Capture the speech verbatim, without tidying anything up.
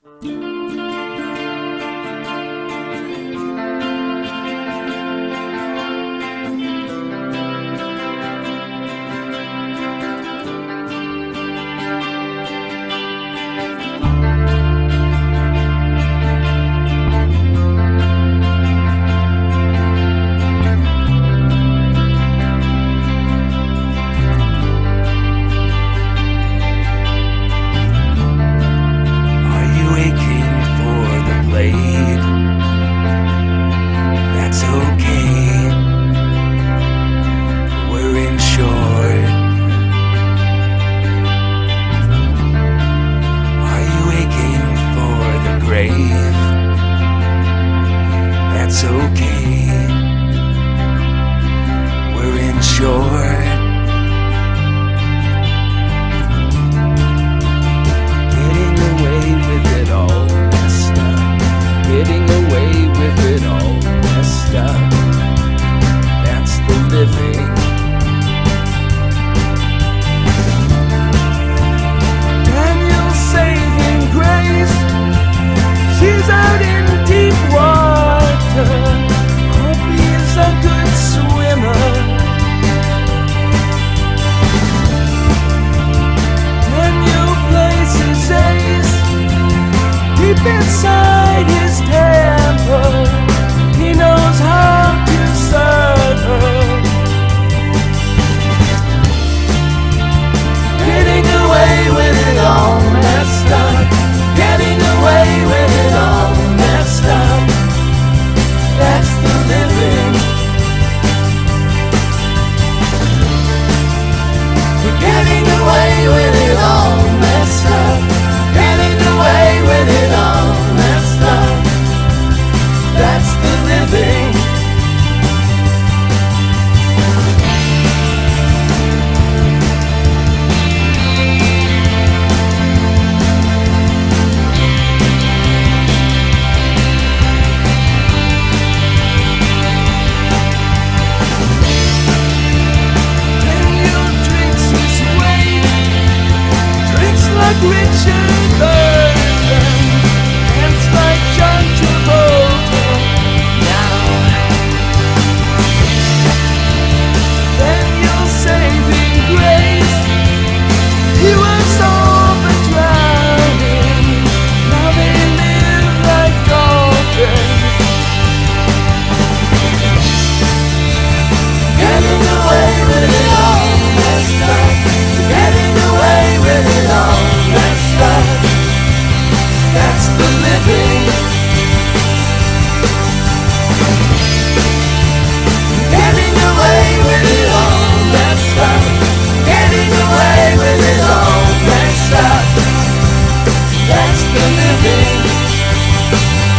That's okay, we're insured. Getting away with it all messed up. Getting away with it all messed up. That's the living. Daniel saving grace. She's out in deep water. Hoppy is a good swimmer. Daniel plays his ace deep inside his temper. He knows how to serve her. Getting away with it all messed up. Getting away with it all messed up. That's the living. We're getting away with it all messed up. Getting away with it all messed up. That's the living. Richard Burton, dance like John Travolta now. Daniel saving grace, he was all but drowning. Now they live like dolphins. Getting away with it all messed up. Getting away with it all messed up. That's the living. Getting away with it all messed up. Getting away with it all messed up. That's the living.